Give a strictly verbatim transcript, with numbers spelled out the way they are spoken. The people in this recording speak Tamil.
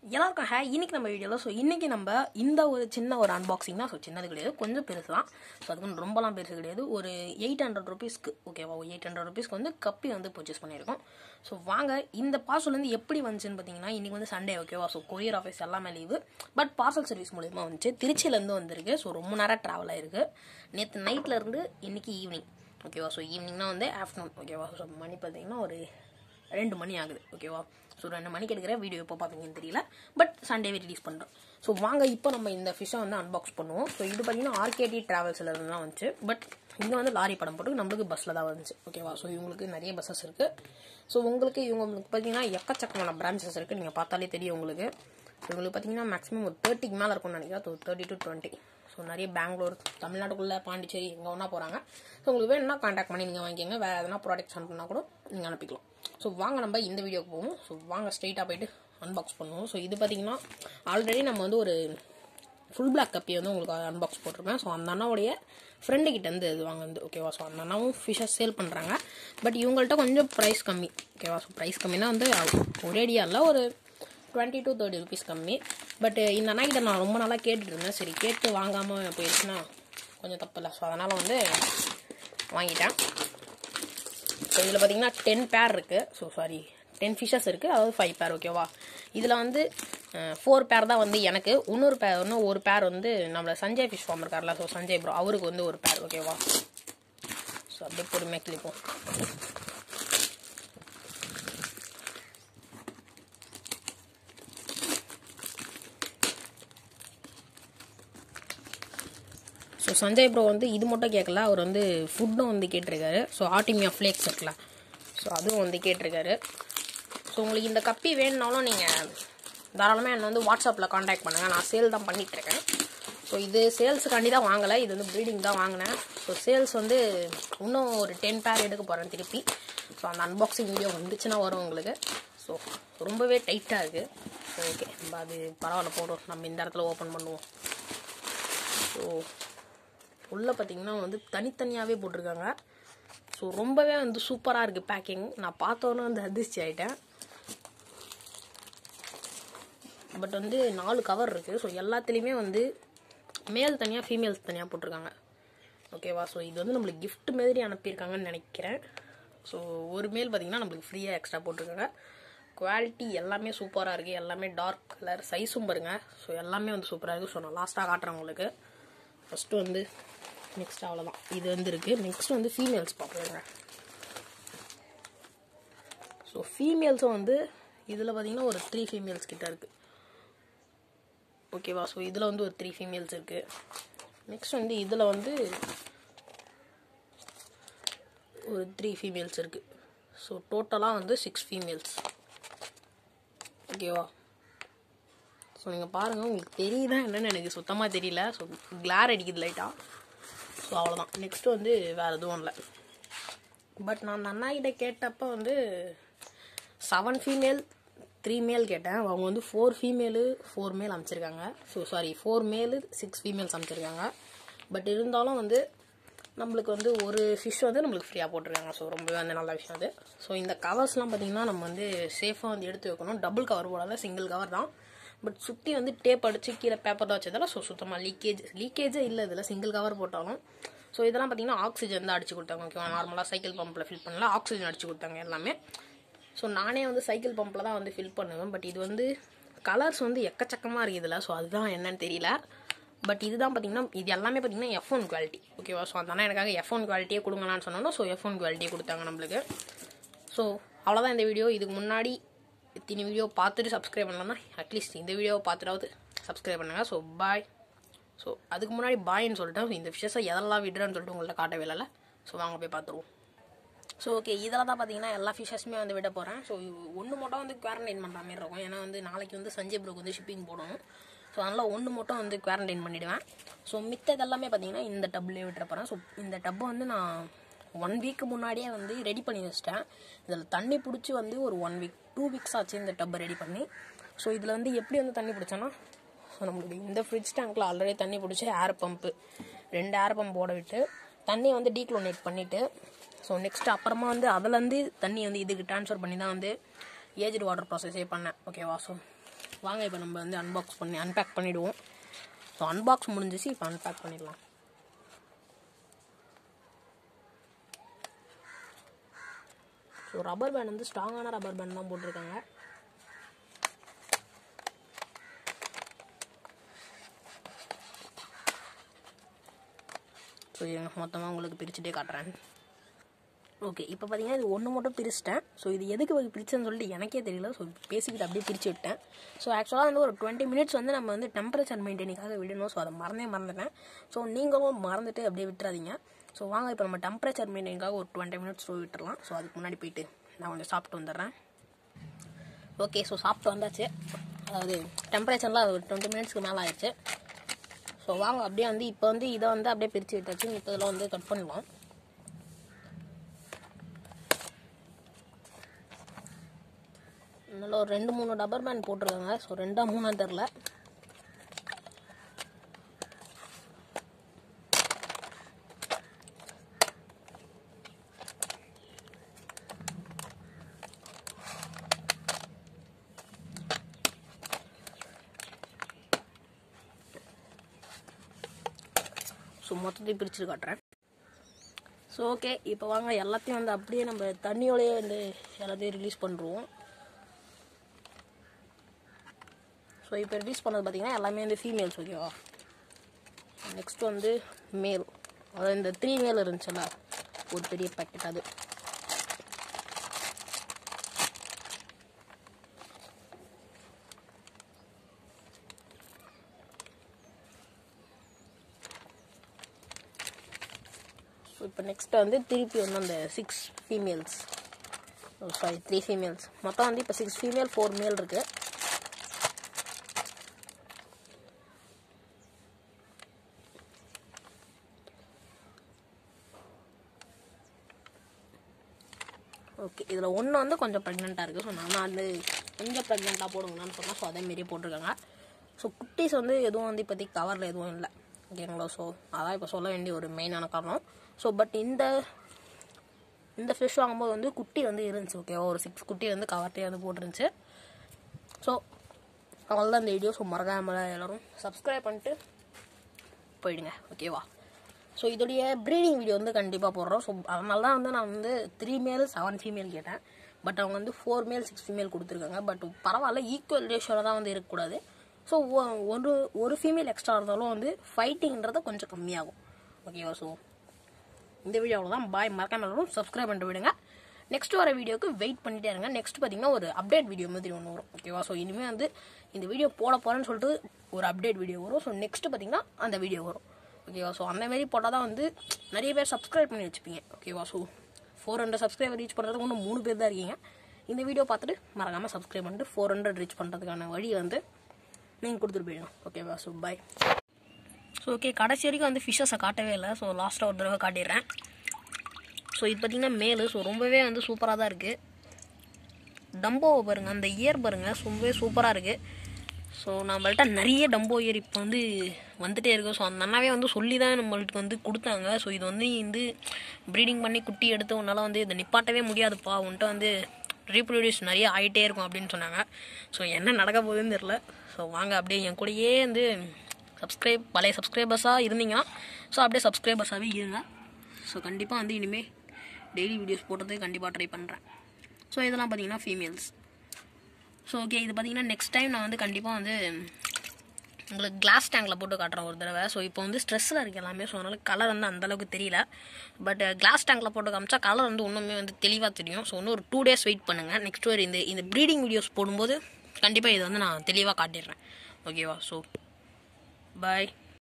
எல்லாருக்கும் ஹே இன்னைக்கு நம்ம வீடியோவில் ஸோ இன்றைக்கி நம்ம இந்த ஒரு சின்ன ஒரு அன்பாக்சிங் தான். ஸோ சின்னது கிடையாது, கொஞ்சம் பெருசு தான். ஸோ அதுக்கு ரொம்பலாம் பெருசு கிடையாது. ஒரு எயிட் ஹண்ட்ரட் ருபீஸ்க்கு ஓகேவா, எயிட் ஹண்ட்ரட் ருபீஸ்க்கு வந்து கப்பி வந்து பர்ச்சேஸ் பண்ணியிருக்கோம். ஸோ வாங்க இந்த பார்சல் வந்து எப்படி வந்துச்சுன்னு பார்த்தீங்கன்னா, இன்றைக்கி வந்து சண்டே ஓகேவா. ஸோ கொரியர் ஆஃபீஸ் எல்லாமே லீவு, பட் பார்சல் சர்வீஸ் மூலிமா வந்துச்சு. திருச்சியிலேருந்து வந்திருக்கு. ஸோ ரொம்ப நேரம் ட்ராவல் ஆகிருக்கு. நேற்று நைட்லேருந்து இன்றைக்கி ஈவினிங் ஓகேவா. ஸோ ஈவினிங்னா வந்து ஆஃப்டர்நூன் ஓகேவா. ஸோ மணி பார்த்தீங்கன்னா ஒரு ரெண்டு மணி ஆகுது ஓகேவா. ஸோ ரெண்டு மணிக்கு எடுக்கிற வீடியோ எப்போ பார்ப்பீங்கன்னு தெரியல, பட் சண்டேவே ரிலீஸ் பண்ணுறோம். ஸோ வாங்க இப்போ நம்ம இந்த ஃபிஷ்ஷை வந்து அன்பாக்ஸ் பண்ணுவோம். ஸோ இது பார்த்தீங்கன்னா ஆர்கேடி ட்ராவல்ஸில் இருந்து தான் வந்துச்சு, பட் இங்கே வந்து லாரி படம் போட்டு நம்மளுக்கு பஸ்ஸில் தான் வந்துச்சு ஓகேவா. ஸோ இவங்களுக்கு நிறைய பஸ்ஸஸ் இருக்குது. ஸோ உங்களுக்கு இவங்களுக்கு பார்த்தீங்கன்னா எக்கச்சக்கமான பிரான்ச்சஸ் இருக்குது. நீங்கள் பார்த்தாலே தெரியும் உங்களுக்கு. ஸோ உங்களுக்கு பார்த்தீங்கன்னா மேக்ஸிமம் ஒரு தேர்ட்டிக்கு மேலே இருக்கும்னு நினைக்கிறேன். So thirty to twenty. So நிறைய பெங்களூர், தமிழ்நாட்டுக்குள்ளே, பாண்டிச்சேரி எங்கே ஒன்றா போகிறாங்க. ஸோ உங்களுக்கு வேணும்னா கான்டாக்ட் பண்ணி நீங்கள் வாங்கிக்கோங்க. வேறு எதனா ப்ராடக்ட்ஸ் அனுப்புனா கூட நீங்கள் அனுப்பிக்கலாம். ஸோ வாங்க நம்ம இந்த வீடியோக்கு போவோம். ஸோ வாங்க ஸ்ட்ரெயிட்டாக போய்ட்டு அன்பாக்ஸ் பண்ணுவோம். ஸோ இது பார்த்தீங்கன்னா ஆல்ரெடி நம்ம வந்து ஒரு ஃபுல் பிளாக் கப்பி வந்து உங்களுக்கு அன்பாக்ஸ் போட்டிருப்பேன். ஸோ அந்த அண்ணாவுடைய ஃப்ரெண்டுக்கிட்ட இருந்து இது வாங்குது ஓகேவா. ஸோ அந்த அண்ணாவும் ஃபிஷ்ஷஸ் சேல் பண்ணுறாங்க, பட் இவங்கள்ட்ட கொஞ்சம் ப்ரைஸ் கம்மி ஓகேவா. ஸோ ப்ரைஸ் கம்மினா வந்து ஒரேடியாக இல்லை, ஒரு டுவெண்ட்டி டு தேர்ட்டி ருபீஸ் கம்மி. பட் இந்த அண்ணாக்கிட்ட நான் ரொம்ப நாளாக கேட்டுட்டு இருந்தேன். சரி கேட்டு வாங்காமல் போயிடுச்சுன்னா கொஞ்சம் தப்பு இல்லை. ஸோ அதனால் வந்து வாங்கிட்டேன். ஸோ இதில் பார்த்தீங்கன்னா டென் பேர் இருக்குது. ஸோ சாரி டென் ஃபிஷ்ஷஸ் இருக்குது, அதாவது ஃபைவ் பேர் ஓகேவா. இதில் வந்து ஃபோர் பேர் தான் வந்து எனக்கு, இன்னொரு பேர் இன்னும் ஒரு பேர் வந்து நம்மளை சஞ்சய் ஃபிஷ் ஃபார்ம் இருக்கார்ல, ஸோ சஞ்சய் ப்ரோ அவருக்கு வந்து ஒரு பேர் ஓகேவா. ஸோ அப்படியே பொறுமையாக கிளிப்போம். ஸோ சஞ்சய் ப்ரோ வந்து இது மட்டும் கேட்கல, அவர் வந்து ஃபுட்டும் வந்து கேட்டிருக்காரு. ஸோ ஆர்டிமியா ஃப்ளேக்ஸ் இருக்குல்ல, ஸோ அதுவும் வந்து கேட்டிருக்காரு. ஸோ உங்களுக்கு இந்த கப்பி வேணுனாலும் நீங்கள் தாராளமாக என்னை வந்து வாட்ஸ்அப்பில் காண்டாக்ட் பண்ணுங்கள். நான் சேல் தான் பண்ணிகிட்ருக்கேன். ஸோ இது சேல்ஸுக்காண்டி தான் வாங்கலை, இது வந்து ப்ரீடிங் தான் வாங்கினேன். ஸோ சேல்ஸ் வந்து இன்னும் ஒரு டென் பேர் எடுக்க போகிறேன் திருப்பி. ஸோ அந்த அன்பாக்சிங் வீடியோ வந்துச்சுன்னா வரும் உங்களுக்கு. ஸோ ரொம்பவே டைட்டாக இருக்குது. ஸோ ஓகே, நம்ம அது பரவாயில்ல போடுறோம். நம்ம இந்த இடத்துல ஓப்பன் பண்ணுவோம். ஸோ உள்ளே பார்த்தீங்கன்னா வந்து தனித்தனியாகவே போட்டிருக்காங்க. ஸோ ரொம்பவே வந்து சூப்பராக இருக்குது பேக்கிங். நான் பார்த்தோன்னே வந்து அதிர்ச்சி ஆகிட்டேன். பட் வந்து நாலு கவர் இருக்குது. ஸோ எல்லாத்துலேயுமே வந்து மேல் தனியாக, ஃபீமேல்ஸ் தனியாக போட்டிருக்காங்க ஓகேவா. ஸோ இது வந்து நம்மளுக்கு கிஃப்ட் மாதிரி அனுப்பியிருக்காங்கன்னு நினைக்கிறேன். ஸோ ஒரு மேல் பார்த்திங்கன்னா நம்மளுக்கு ஃப்ரீயாக எக்ஸ்ட்ரா போட்டிருக்காங்க. குவாலிட்டி எல்லாமே சூப்பராக இருக்குது. எல்லாமே டார்க் கலர், சைஸும் பாருங்கள். ஸோ எல்லாமே வந்து சூப்பராக இருக்குது. ஸோ நான் லாஸ்ட்டாக காட்டுறேன் உங்களுக்கு. ஃபஸ்ட்டு வந்து நெக்ஸ்ட் அவ்வளோதான் இது வந்து இருக்குது. நெக்ஸ்ட் வந்து ஃபீமேல்ஸ் பார்ப்போங்க. ஸோ ஃபீமேல்ஸும் வந்து இதில் பார்த்தீங்கன்னா ஒரு த்ரீ ஃபீமேல்ஸ் கிட்ட இருக்குது ஓகேவா. ஸோ இதில் வந்து ஒரு த்ரீ ஃபீமேல்ஸ் இருக்குது. நெக்ஸ்ட் வந்து இதில் வந்து ஒரு த்ரீ ஃபீமேல்ஸ் இருக்குது. ஸோ டோட்டலாக வந்து சிக்ஸ் ஃபீமேல்ஸ் ஓகேவா. ஸோ நீங்கள் பாருங்கள், உங்களுக்கு தெரியுதா என்னென்னு எனக்கு சுத்தமாக தெரியல. ஸோ கிளார் அடிக்குது லைட்டாக. ஸோ அவ்வளோதான். நெக்ஸ்ட்டு வந்து வேறு எதுவும் இல்லை. பட் நான் அண்ணா கிட்ட கேட்டப்போ வந்து செவன் ஃபீமேல் த்ரீ மேல் கேட்டேன். அவங்க வந்து ஃபோர் ஃபீமேலு ஃபோர் மேல் அமைச்சிருக்காங்க. So sorry four male six females அமைச்சிருக்காங்க. பட் இருந்தாலும் வந்து நம்மளுக்கு வந்து ஒரு ஃபிஷ் வந்து நம்மளுக்கு ஃப்ரீயாக போட்டிருக்காங்க. ஸோ ரொம்பவே வந்து நல்ல விஷயம் அது. ஸோ இந்த கவர்ஸ்லாம் பார்த்திங்கன்னா நம்ம வந்து சேஃபாக வந்து எடுத்து வைக்கணும். டபுள் கவர் போடாத, சிங்கிள் கவர் தான். பட் சுற்றி வந்து டேப் அடித்து கீழே பேப்பரில் வச்சதால ஸோ சுத்தமாக லீக்கேஜ் லீக்கேஜே இல்லை இதில், சிங்கிள் கவர் போட்டாலும். ஸோ இதெல்லாம் பார்த்தீங்கன்னா ஆக்சிஜன் தான் அடிச்சு கொடுத்தாங்க ஓகேவா. நார்மலாக சைக்கிள் பம்பில் ஃபில் பண்ணல, ஆக்சிஜன் அடிச்சு கொடுத்தாங்க எல்லாமே. ஸோ நானே வந்து சைக்கிள் பம்பில் தான் வந்து ஃபில் பண்ணுவேன். பட் இது வந்து கலர்ஸ் வந்து எக்கச்சக்கமாக இருக்குது இதில். ஸோ அதுதான் என்னன்னு தெரியல. பட் இதுதான் பார்த்தீங்கன்னா இது எல்லாமே பார்த்தீங்கன்னா எஃப் ஒன் குவாலிட்டி ஓகேவா. ஸோ அதனால் எனக்காக எஃப் ஒன் குவாலிட்டியே கொடுங்களான்னு சொன்னோன்னா ஸோ எஃப் ஒன் குவாலிட்டியே கொடுத்தாங்க நம்மளுக்கு. ஸோ அவ்வளோதான் இந்த வீடியோ. இதுக்கு முன்னாடி இத்தனை வீடியோ பார்த்துட்டு சப்ஸ்கிரைப் பண்ணலாம்னா அட்லீஸ்ட் இந்த வீடியோவை பார்த்துட்டாவது சப்ஸ்கிரைப் பண்ணுங்கள். So bye. ஸோ அதுக்கு முன்னாடி பாய்ன்னு சொல்லிட்டேன். இந்த விஷயத்தை எதெல்லாம் விடுறேன்னு சொல்லிட்டு உங்கள்ட்ட காட்டவே இல்லை. ஸோ வாங்க போய் பார்த்துருவோம். ஸோ ஓகே, இதில் தான் பார்த்தீங்கன்னா எல்லா ஃபிஷ்ஷஸுமே வந்து விட போகிறேன். ஸோ ஒன்று மட்டும் வந்து குவாரண்டைன் பண்ணுற மாதிரி இருக்கும். ஏன்னா வந்து நாளைக்கு வந்து சஞ்சய் ப்ரோக்கு வந்து ஷிப்பிங் போடணும். ஸோ அதனால் ஒன்று மட்டும் வந்து குவாரண்டைன் பண்ணிவிடுவேன். ஸோ மித்தது எல்லாமே பார்த்தீங்கன்னா இந்த டப்லேயே விட்டுற போகிறேன். ஸோ இந்த டப்பை வந்து நான் ஒன் வீக்கு முன்னாடியே வந்து ரெடி பண்ணி வச்சிட்டேன். இதில் தண்ணி பிடிச்சி வந்து ஒரு ஒன் வீக் டூ வீக்ஸ் ஆச்சு இந்த டப்பை ரெடி பண்ணி. ஸோ இதில் வந்து எப்படி வந்து தண்ணி பிடிச்சோன்னா, ஸோ நம்மளுக்கு இந்த ஃப்ரிட்ஜ் டேங்க்கில் ஆல்ரெடி தண்ணி பிடிச்சி ஏர் பம்பு ரெண்டு ஏர் பம்ப் போட விட்டு தண்ணியை வந்து டீக்ளோனேட் பண்ணிவிட்டு, ஸோ நெக்ஸ்ட் அப்புறமா வந்து அதுலேருந்து தண்ணி வந்து இதுக்கு ட்ரான்ஸ்ஃபர் பண்ணி தான் வந்து ஏஜ்டு வாட்டர் ப்ராசஸே பண்ணேன் ஓகேவா. ஸோ வாங்க இப்போ நம்ம வந்து அன்பாக்ஸ் பண்ணி அன்பேக் பண்ணிவிடுவோம். ஸோ அன்பாக்ஸ் முடிஞ்சிச்சு, இப்போ அன்பேக் பண்ணிடலாம். ஸோ ரப்பர் பேண்ட் வந்து ஸ்ட்ராங்கான ரப்பர் பேண்ட் தான் போட்டிருக்காங்க. ஸோ மொத்தமாக உங்களுக்கு பிரிச்சுட்டே காட்டுறேன். ஓகே, இப்போ பார்த்தீங்கன்னா இது ஒன்று மட்டும் பிரிச்சிட்டேன். ஸோ இது எதுக்கு பிரிச்சேன்னு சொல்லிட்டு எனக்கே தெரியல. ஸோ பேசிக்கிட்டு அப்படியே பிரித்து விட்டேன். ஸோ ஆக்சுவலாக வந்து ஒரு டுவெண்ட்டி மினிட்ஸ் வந்து நம்ம வந்து டெம்பரேச்சர் மெயின்டைனிங்காக விடணும். ஸோ அதை மறந்தே மறந்துட்டேன். ஸோ நீங்களும் மறந்துட்டு அப்படியே விட்டுறாதீங்க. ஸோ வாங்க இப்போ நம்ம டெம்பரேச்சர் மெயின்டைனிங்காக ஒரு டுவெண்ட்டி மினிட்ஸ் விட்டுடலாம். ஸோ அதுக்கு முன்னாடி போயிட்டு நான் கொஞ்சம் சாப்பிட்டு வந்துடுறேன். ஓகே, ஸோ சாப்பிட்டு வந்தாச்சு. அதாவது டெம்பரேச்சர்லாம் ஒரு டுவெண்ட்டி மினிட்ஸ்க்கு மேலே ஆயிடுச்சு. ஸோ வாங்க அப்படியே வந்து இப்போ வந்து இதை வந்து அப்படியே பிரித்து விட்டாச்சு. இப்போ இதில் வந்து கட் பண்ணிடலாம். நல்லா ஒரு ரெண்டு மூணு ரப்பர் பேண்ட் போட்டிருக்காங்க. ஸோ ரெண்டா மூணா தெரில. ஸோ மொத்தத்தையும் பிரித்து காட்டுறேன். ஸோ ஓகே, இப்போ வாங்க எல்லாத்தையும் வந்து அப்படியே நம்ம தண்ணியோடையே வந்து எல்லாத்தையும் ரிலீஸ் பண்ணுறோம். ஸோ இப்போ ரிலீஸ் பண்ணது பார்த்தீங்கன்னா எல்லாமே வந்து ஃபீமேல்ஸ். ஓகேவா, நெக்ஸ்ட் வந்து மேல். அதாவது இந்த த்ரீ மேல் இருந்துச்சுல்ல ஒரு பெரிய பேக்கெட், அது இப்போ நெக்ஸ்ட் வந்து திருப்பி வந்து அந்த six females sorry three females மொத்தம் வந்து இப்போ சிக்ஸ் ஃபீமேல் ஃபோர் மேல் இருக்கு. ஓகே, இதில் ஒன்று வந்து கொஞ்சம் ப்ரெக்னெண்ட்டாக இருக்குது. ஸோ நான் வந்து கொஞ்சம் ப்ரெக்னெண்ட்டாக போடுங்கன்னு சொன்னால் ஸோ அதேமாரி போட்டிருக்காங்க. ஸோ குட்டீஸ் வந்து எதுவும் வந்து இப்போதைக்கு கவரில் எதுவும் இல்லை. ஓகேங்களா, ஸோ அதான் இப்போ சொல்ல வேண்டிய ஒரு மெயினான காரணம். ஸோ பட் இந்த இந்த ஃபிஷ் வாங்கும்போது வந்து குட்டி வந்து இருந்துச்சு. ஓகேவா, ஒரு சிக்ஸ் குட்டி வந்து கவர்ட்டே வந்து போட்டுருந்துச்சு. ஸோ அவ்வளோதான் இந்த வீடியோ. ஸோ மறக்காமல் எல்லோரும் சப்ஸ்கிரைப் பண்ணிட்டு போயிடுங்க. ஓகேவா, ஸோ இதோடைய ப்ரீடிங் வீடியோ வந்து கண்டிப்பாக போடுறோம். ஸோ அதனால தான் வந்து நான் வந்து த்ரீ மேல் செவன் ஃபீமேல் கேட்டேன். பட் அவங்க வந்து ஃபோர் மேல் சிக்ஸ் ஃபீமேல் கொடுத்துருக்காங்க. பட் பரவாயில்ல, ஈக்குவல் ரேஷியோவில் தான் வந்து இருக்கக்கூடாது. ஸோ ஒரு ஒரு ஃபீமேல் எக்ஸ்ட்ரா இருந்தாலும் வந்து ஃபைட்டிங்கிறது கொஞ்சம் கம்மியாகும். ஓகேவா, ஸோ இந்த வீடியோ அவ்வளோதான். பாய். மறக்காம எல்லாரும் சப்ஸ்கிரைப் பண்ணிட்டு விடுங்க. நெக்ஸ்ட் வர வீடியோக்கு வெயிட் பண்ணிட்டே இருங்க. நெக்ஸ்ட் பார்த்தீங்கன்னா ஒரு அப்டேட் வீடியோ மாதிரி ஒன்று வரும். ஓகேவா, ஸோ இனிமேல் வந்து இந்த வீடியோ போட போகிறேன்னு சொல்லிட்டு ஒரு அப்டேட் வீடியோ வரும். ஸோ நெக்ஸ்ட் பார்த்தீங்கன்னா அந்த வீடியோ வரும். ஓகேவா, ஸோ அந்தமாரி போட்டால் தான் வந்து நிறைய பேர் சப்ஸ்கிரைப் பண்ணி வச்சுப்பீங்க. ஓகேவா, so four hundred subscriber reach பண்ணுறதுக்கு இன்னும் மூணு பேர் தான் இருக்கீங்க. இந்த வீடியோ பார்த்துட்டு மறக்காமல் சப்ஸ்கிரைப் பண்ணிட்டு ஃபோர் ஹண்ட்ரட் ரீச் பண்ணுறதுக்கான வழி வந்து நீங்கள் கொடுத்துட்டு போயிடணும். ஓகேவா, ஸோ பாய். ஸோ ஓகே, கடைசி வரைக்கும் வந்து ஃபிஷ்ஷஸை காட்டவே இல்லை. ஸோ லாஸ்ட்டாக ஒரு தடவை காட்டிடுறேன். ஸோ இது பார்த்திங்கன்னா மேலு. ஸோ ரொம்பவே வந்து சூப்பராக தான் இருக்குது. டம்போவை பாருங்கள், அந்த இயர் பாருங்கள், ரொம்பவே சூப்பராக இருக்குது. ஸோ நம்மள்ட்ட நிறைய டம்போ இயர் இப்போ வந்து வந்துகிட்டே இருக்குது. ஸோ அந்த அண்ணாவே வந்து சொல்லி தான் நம்மளுக்கு வந்து கொடுத்தாங்க. ஸோ இது வந்து வந்து ப்ரீடிங் பண்ணி குட்டி எடுத்து உன்னால் வந்து இதை நிப்பாட்டவே முடியாதுப்பா, உன்ட்ட வந்து ரீப்ரொடியூஸ் நிறைய ஆகிட்டே இருக்கும் அப்படின்னு சொன்னாங்க. ஸோ என்ன நடக்க போகுதுன்னு தெரில. ஸோ வாங்க அப்படியே என் கூடயே வந்து சப்ஸ்கிரைப் பழைய சப்ஸ்கிரைபர்ஸாக இருந்தீங்கன்னா ஸோ அப்படியே சப்ஸ்கிரைபர்ஸாகவே இருங்க. ஸோ கண்டிப்பாக வந்து இனிமேல் டெய்லி வீடியோஸ் போடுறதுக்கு கண்டிப்பாக ட்ரை பண்ணுறேன். ஸோ இதெல்லாம் பார்த்தீங்கன்னா ஃபீமேல்ஸ். ஸோ ஓகே, இது பார்த்தீங்கன்னா நெக்ஸ்ட் டைம் நான் வந்து கண்டிப்பாக வந்து உங்களுக்கு கிளாஸ் டேங்கில் போட்டு காட்டுறேன் ஒரு தடவை. ஸோ இப்போ வந்து ஸ்ட்ரெஸ்ஸில் இருக்குது எல்லாமே. ஸோ அதனால் கலர் வந்து அந்தளவுக்கு தெரியல. பட் கிளாஸ் டேங்கில் போட்டு காமிச்சா கலர் வந்து இன்னுமே வந்து தெளிவாக தெரியும். ஸோ இன்னும் ஒரு டூ டேஸ் வெயிட் பண்ணுங்கள். நெக்ஸ்ட் ஒரு இந்த இந்த ப்ரீடிங் வீடியோஸ் போடும்போது கண்டிப்பாக இதை வந்து நான் தெளிவாக காட்டிடுறேன். ஓகேவா, ஸோ பாய்.